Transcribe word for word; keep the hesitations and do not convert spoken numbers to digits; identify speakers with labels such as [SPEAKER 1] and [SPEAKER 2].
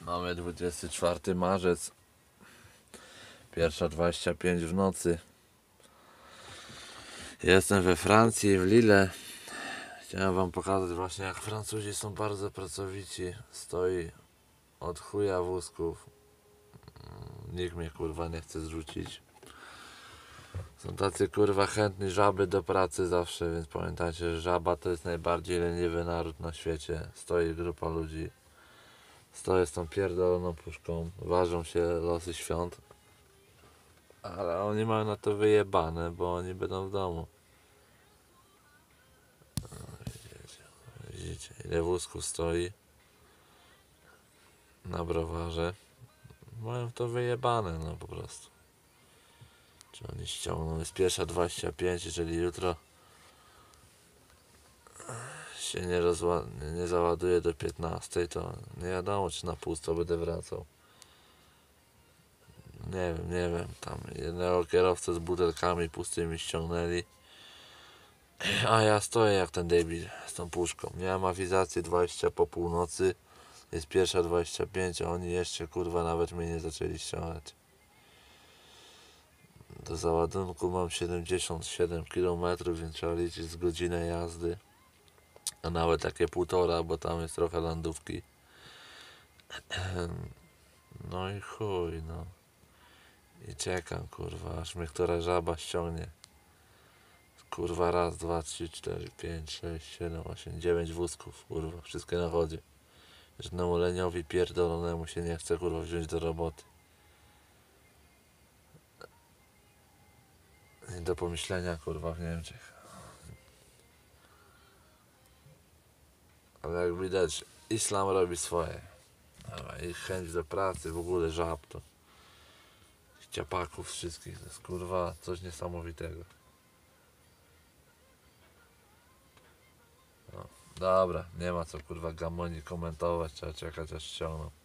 [SPEAKER 1] Mamy dwudziesty czwarty marzec, pierwsza dwadzieścia pięć w nocy. Jestem we Francji, w Lille. Chciałem wam pokazać właśnie, jak Francuzi są bardzo pracowici. Stoi od chuja wózków. Nikt mnie kurwa nie chce zrzucić. Są tacy kurwa chętni żaby do pracy zawsze, więc pamiętajcie, że żaba to jest najbardziej leniwy naród na świecie. Stoi grupa ludzi. Stoję z tą pierdoloną puszką, ważą się losy świąt. Ale oni mają na to wyjebane, bo oni będą w domu. No, widzicie, widzicie, ile wózków stoi na browarze. Mają w to wyjebane, no po prostu. Czy oni ściągną? Jest pierwsza dwadzieścia pięć, jeżeli jutro się nie, rozła- nie załaduje do piętnastej, to nie wiadomo, czy na pusto będę wracał. Nie wiem, nie wiem, tam jednego kierowcę z butelkami pustymi ściągnęli, a ja stoję jak ten debil z tą puszką. Miałem awizację dwadzieścia po północy, jest pierwsza dwadzieścia pięć, a oni jeszcze kurwa nawet mnie nie zaczęli ściągać. Do załadunku mam siedemdziesiąt siedem kilometrów, więc trzeba liczyć z godzinę jazdy, a nawet takie półtora, bo tam jest trochę landówki. No i chuj, no. I czekam, kurwa, aż mnie która żaba ściągnie. Kurwa, raz, dwa, trzy, cztery, pięć, sześć, siedem, osiem, dziewięć wózków, kurwa, wszystkie na chodzie. Żadnemu leniowi pierdolonemu się nie chce, kurwa, wziąć do roboty. I do pomyślenia, kurwa, w Niemczech. Ale jak widać, islam robi swoje. Ich chęć do pracy, w ogóle żab to. Ciapaków wszystkich, to jest kurwa coś niesamowitego. No, dobra, nie ma co kurwa gamoni komentować, trzeba czekać aż ściągną.